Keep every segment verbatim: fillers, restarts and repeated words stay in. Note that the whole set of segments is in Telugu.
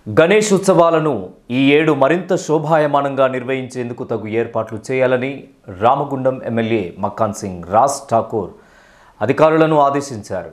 గణేష్ ఉత్సవాలను ఈ ఏడు మరింత శోభాయమానంగా నిర్వహించేందుకు తగు ఏర్పాట్లు చేయాలని రామగుండం ఎమ్మెల్యే మక్కాన్ సింగ్ రాజ్ ఠాకూర్ అధికారులను ఆదేశించారు.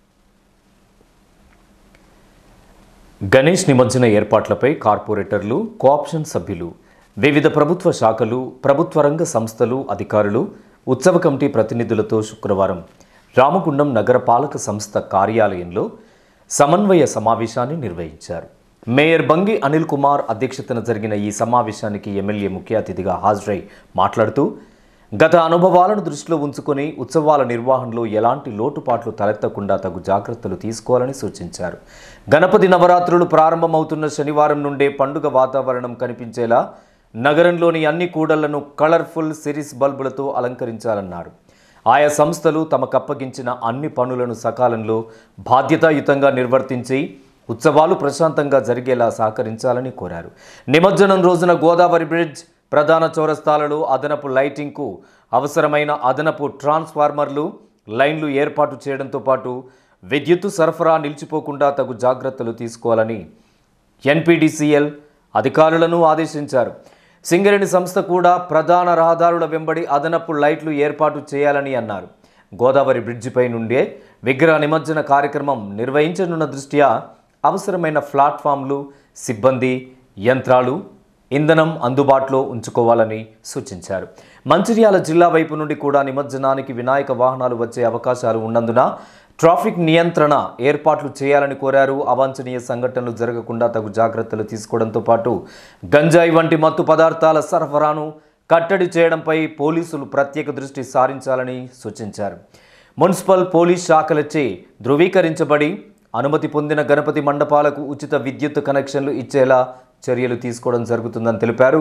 గణేష్ నిమజ్జన ఏర్పాట్లపై కార్పొరేటర్లు, కోఆప్షన్ సభ్యులు, వివిధ ప్రభుత్వ శాఖలు, ప్రభుత్వ రంగ సంస్థలు, అధికారులు, ఉత్సవ కమిటీ ప్రతినిధులతో శుక్రవారం రామగుండం నగరపాలక సంస్థ కార్యాలయంలో సమన్వయ సమావేశాన్ని నిర్వహించారు. మేయర్ బంగి అనిల్ కుమార్ అధ్యక్షతన జరిగిన ఈ సమావేశానికి ఎమ్మెల్యే ముఖ్య అతిథిగా హాజరై మాట్లాడుతూ గత అనుభవాలను దృష్టిలో ఉంచుకొని ఉత్సవాల నిర్వహణలో ఎలాంటి లోటుపాట్లు తలెత్తకుండా తగు జాగ్రత్తలు తీసుకోవాలని సూచించారు. గణపతి నవరాత్రులు ప్రారంభమవుతున్న శనివారం నుండే పండుగ వాతావరణం కనిపించేలా నగరంలోని అన్ని కూడళ్లను కలర్ఫుల్ సిరీస్ బల్బులతో అలంకరించాలన్నారు. ఆయా సంస్థలు తమకప్పగించిన అన్ని పనులను సకాలంలో బాధ్యతాయుతంగా నిర్వర్తించి ఉత్సవాలు ప్రశాంతంగా జరిగేలా సహకరించాలని కోరారు. నిమజ్జనం రోజున గోదావరి బ్రిడ్జ్, ప్రధాన చౌరస్తాలలో అదనపు లైటింగ్కు అవసరమైన అదనపు ట్రాన్స్ఫార్మర్లు, లైన్లు ఏర్పాటు చేయడంతో పాటు విద్యుత్తు సరఫరా నిలిచిపోకుండా తగు జాగ్రత్తలు తీసుకోవాలని ఎన్పీడీసీఎల్ అధికారులను ఆదేశించారు. సింగరేణి సంస్థ కూడా ప్రధాన రహదారుల వెంబడి అదనపు లైట్లు ఏర్పాటు చేయాలని అన్నారు. గోదావరి బ్రిడ్జిపై నుండే విగ్రహ నిమజ్జన కార్యక్రమం నిర్వహించనున్న దృష్ట్యా అవసరమైన ప్లాట్ఫామ్లు, సిబ్బంది, యంత్రాలు, ఇంధనం అందుబాటులో ఉంచుకోవాలని సూచించారు. మంచిర్యాల జిల్లా వైపు నుండి కూడా నిమజ్జనానికి వినాయక వాహనాలు వచ్చే అవకాశాలు ఉన్నందున ట్రాఫిక్ నియంత్రణ ఏర్పాట్లు చేయాలని కోరారు. అవాంఛనీయ సంఘటనలు జరగకుండా తగు జాగ్రత్తలు తీసుకోవడంతో పాటు గంజాయి వంటి మత్తు పదార్థాల సరఫరాను కట్టడి చేయడంపై పోలీసులు ప్రత్యేక దృష్టి సారించాలని సూచించారు. మున్సిపల్ పోలీస్ శాఖలచే ధృవీకరించబడి అనుమతి పొందిన గణపతి మండపాలకు ఉచిత విద్యుత్ కనెక్షన్లు ఇచ్చేలా చర్యలు తీసుకోవడం జరుగుతుందని తెలిపారు.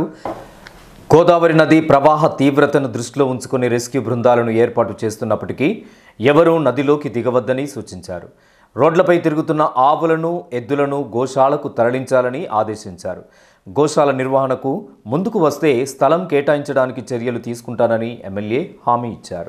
గోదావరి నది ప్రవాహ తీవ్రతను దృష్టిలో ఉంచుకుని రెస్క్యూ బృందాలను ఏర్పాటు చేస్తున్నప్పటికీ ఎవరూ నదిలోకి దిగవద్దని సూచించారు. రోడ్లపై తిరుగుతున్న ఆవులను, ఎద్దులను గోశాలకు తరలించాలని ఆదేశించారు. గోశాల నిర్వహణకు ముందుకు వస్తే స్థలం కేటాయించడానికి చర్యలు తీసుకుంటానని ఎమ్మెల్యే హామీ ఇచ్చారు.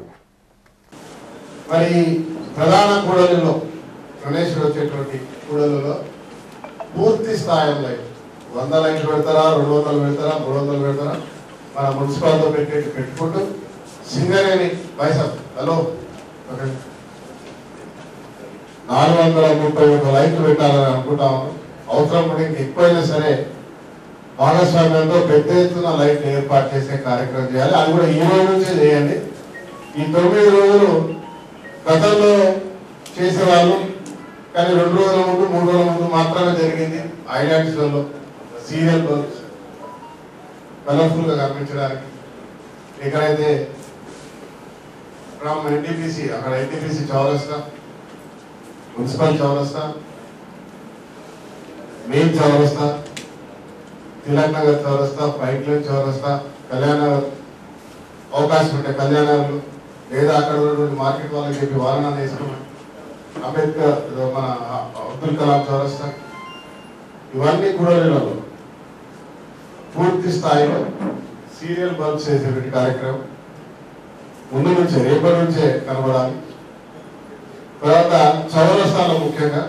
మరి ప్రధాన కూడలిలో గణేశుడు వచ్చేటువంటి కూడలలో పూర్తి స్థాయిలో వంద లైట్లు పెడతారా, రెండు వందలు పెడతారా, మూడు వందలు పెడతారా, మన మున్సిపాలిటీ పెట్టేట్టు పెట్టుకుంటూ సింగరేణి పైసా హలో నాలుగు వందల ముప్పై ఒక లైట్లు పెట్టాలని అనుకుంటాము. అవసరం కూడా ఇంక ఎక్కువైనా సరే భాగస్వామ్యంతో పెద్ద ఎత్తున లైట్లు ఏర్పాటు చేసే కార్యక్రమం చేయాలి. అది కూడా ఈ రోజు నుంచే చేయండి. ఈ తొమ్మిది రోజులు గతంలో చేసేవాళ్ళు, కానీ రెండు రోజుల ముందు మూడు రోజుల ముందు మాత్రమే జరిగింది. ఐలాండ్స్లలో సీరియల్ బల్బ్స్ కలర్ఫుల్గా కనిపించడానికి ఎక్కడైతే ఫ్రమ్ ఎన్టీపీసీ అక్కడ ఎన్టీపీసీ చౌరస్తా, మున్సిపల్ చౌరస్తా, మెయిన్ చౌరస్తా, తిలక్ నగర్ చౌరస్తా, పైప్ లైన్ చౌరస్తా, కళ్యాణ అవకాశం ఉంటే కళ్యాణాలు లేదా అక్కడ ఉన్నటువంటి మార్కెట్ వాళ్ళకి చెప్పి వారణా వేసుకోమని, అంబేద్కర్ మన అబ్దుల్ కలాం చౌరస్తా, ఇవన్నీ కూడలిలో పూర్తి స్థాయిలో సీరియల్ బల్బ్స్ వేసేటువంటి కార్యక్రమం ముందు నుంచే రేపటి నుంచే కనబడాలి. తర్వాత చౌరస్తాలో ముఖ్యంగా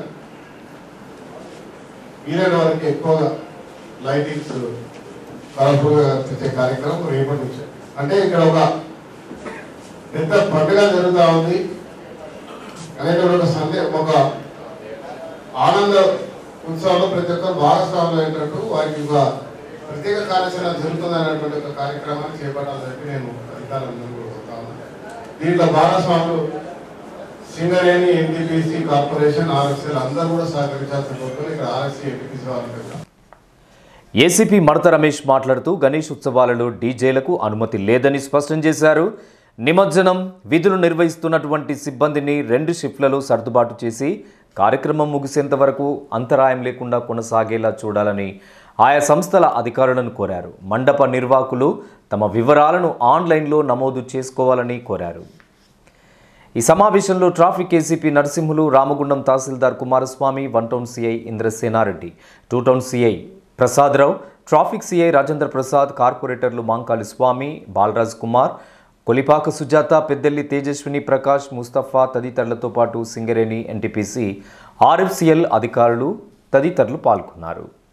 వీలైన వరకు ఎక్కువగా లైటింగ్స్ కలర్ఫుల్గా కనిపించే కార్యక్రమం రేపటి నుంచే. అంటే ఇక్కడ ఒక పెద్ద పండుగ జరుగుతూ ఉంది అనేటువంటి ఒక సందేహం, ఒక ఆనంద ఉత్సవంలో ప్రతి ఒక్కరు భాగస్వాములు అయినట్టు వారికి ఒక ప్రత్యేక కార్యాచరణ జరుగుతుంది అనేటువంటి ఒక కార్యక్రమాన్ని చేపట్టాలని చెప్పి నేను అధికారులందరూ కూడా చెప్తాను. దీంట్లో భాగస్వాములు సింగరేణి, ఎన్టీపీసీ కార్పొరేషన్, ఆర్ఎస్ఎల్ అందరూ కూడా సహకరించాల్సిన కోరుకుని ఇక్కడ ఆర్ఎస్సీ, ఎన్టీపీసీ వాళ్ళకి. ఏసీపీ మడత రమేష్ మాట్లాడుతూ గణేష్ ఉత్సవాలలో డీజేలకు అనుమతి లేదని స్పష్టం చేశారు. నిమజ్జనం విధులు నిర్వహిస్తున్నటువంటి సిబ్బందిని రెండు షిఫ్ట్లలో సర్దుబాటు చేసి కార్యక్రమం ముగిసేంత వరకు అంతరాయం లేకుండా కొనసాగేలా చూడాలని ఆయా సంస్థల అధికారులను కోరారు. మండప నిర్వాహకులు తమ వివరాలను ఆన్లైన్లో నమోదు చేసుకోవాలని కోరారు. ఈ సమావేశంలో traffic ACP Narasimhulu, Ramagundam tahsildar Kumaraswamy, one town CI Indrasena Reddy, two town CI Prasada Rao, traffic CI Rajendra Prasad, కార్పొరేటర్లు మాంకాళి స్వామి, బాలరాజ్ కుమార్, కొలిపాక సుజాత, పెద్దెల్లి తేజస్విని ప్రకాష్, ముస్తఫా తదితరులతో పాటు సింగరేణి, ఎన్టీపీసీ, ఆర్ఎఫ్సిఎల్ అధికారులు తదితరులు పాల్గొన్నారు.